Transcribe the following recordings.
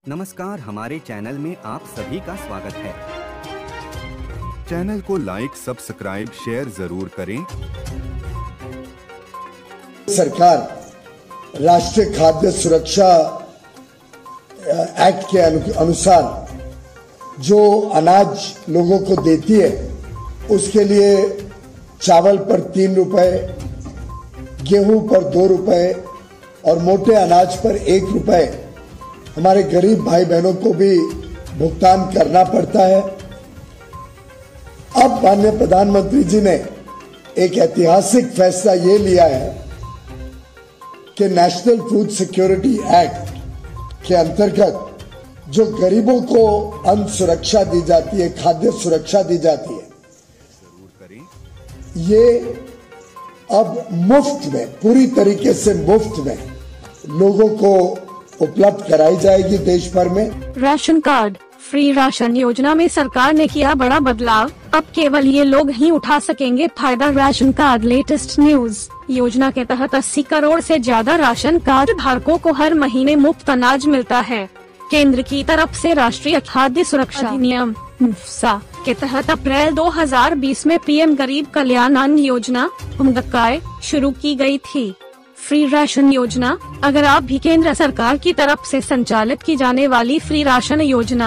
नमस्कार, हमारे चैनल में आप सभी का स्वागत है। चैनल को लाइक, सब्सक्राइब, शेयर जरूर करें। सरकार राष्ट्रीय खाद्य सुरक्षा एक्ट के अनुसार जो अनाज लोगों को देती है, उसके लिए चावल पर 3 रुपए, गेहूं पर 2 रुपए और मोटे अनाज पर 1 रुपए हमारे गरीब भाई बहनों को भी भुगतान करना पड़ता है। अब माननीय प्रधानमंत्री जी ने एक ऐतिहासिक फैसला ये लिया है कि नेशनल फूड सिक्योरिटी एक्ट के अंतर्गत जो गरीबों को अन्न सुरक्षा दी जाती है, खाद्य सुरक्षा दी जाती है, ये अब मुफ्त में, पूरी तरीके से मुफ्त में लोगों को उपलब्ध कराई जाएगी देश भर में। राशन कार्ड फ्री राशन योजना में सरकार ने किया बड़ा बदलाव। अब केवल ये लोग ही उठा सकेंगे फायदा राशन कार्ड। Latest news. योजना के तहत 80 करोड़ से ज्यादा राशन कार्ड धारकों को हर महीने मुफ्त अनाज मिलता है। केंद्र की तरफ से राष्ट्रीय खाद्य सुरक्षा अधिनियम मुफ्सा के तहत अप्रैल 2020 में पीएम गरीब कल्याण अन्न योजना PMGKY शुरू की गई थी। फ्री राशन योजना, अगर आप भी केंद्र सरकार की तरफ से संचालित की जाने वाली फ्री राशन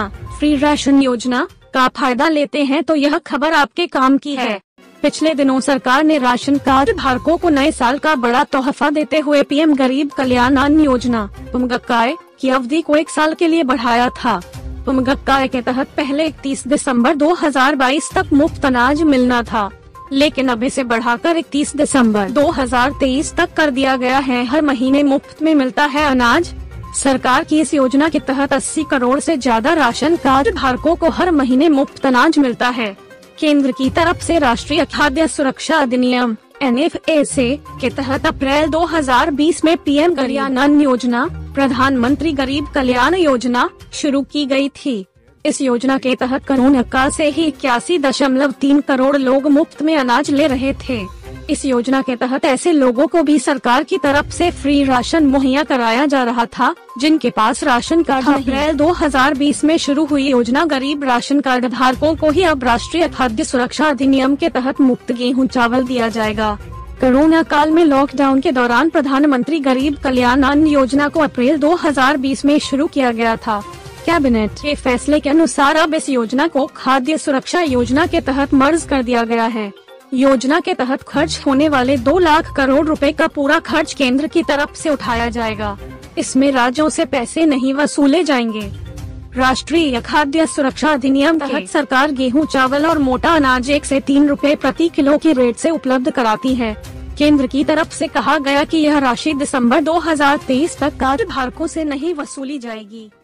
योजना का फायदा लेते हैं तो यह खबर आपके काम की है। पिछले दिनों सरकार ने राशन कार्ड धारकों को नए साल का बड़ा तोहफा देते हुए पीएम गरीब कल्याण अन्न योजना PMGKY की अवधि को 1 साल के लिए बढ़ाया था। PMGKY के तहत पहले 31 दिसंबर 2022 तक मुफ्त अनाज मिलना था, लेकिन अब इसे बढ़ाकर 31 दिसंबर 2023 तक कर दिया गया है। हर महीने मुफ्त में मिलता है अनाज। सरकार की इस योजना के तहत 80 करोड़ से ज्यादा राशन कार्ड धारकों को हर महीने मुफ्त अनाज मिलता है। केंद्र की तरफ से राष्ट्रीय खाद्य सुरक्षा अधिनियम NFSA के तहत अप्रैल 2020 में पीएम कल्याण अन्न योजना, प्रधानमंत्री गरीब कल्याण योजना शुरू की गई थी। इस योजना के तहत कोरोना काल से ही 81.3 करोड़ लोग मुफ्त में अनाज ले रहे थे। इस योजना के तहत ऐसे लोगों को भी सरकार की तरफ से फ्री राशन मुहैया कराया जा रहा था जिनके पास राशन कार्ड नहीं। अप्रैल 2020 में शुरू हुई योजना गरीब राशन कार्ड धारकों को ही अब राष्ट्रीय खाद्य सुरक्षा अधिनियम के तहत मुफ्त गेहूं चावल दिया जाएगा। कोरोना काल में लॉकडाउन के दौरान प्रधानमंत्री गरीब कल्याण अन्न योजना को अप्रैल 2020 में शुरू किया गया था। कैबिनेट के फैसले के अनुसार अब इस योजना को खाद्य सुरक्षा योजना के तहत मर्ज कर दिया गया है। योजना के तहत खर्च होने वाले 2 लाख करोड़ रुपए का पूरा खर्च केंद्र की तरफ से उठाया जाएगा। इसमें राज्यों से पैसे नहीं वसूले जाएंगे। राष्ट्रीय खाद्य सुरक्षा अधिनियम के तहत सरकार गेहूं, चावल और मोटा अनाज 1 से 3 रुपए प्रति किलो की रेट से उपलब्ध कराती है। केंद्र की तरफ से कहा गया कि यह राशि दिसंबर 2023 तक कार्ड धारकों से नहीं वसूली जाएगी।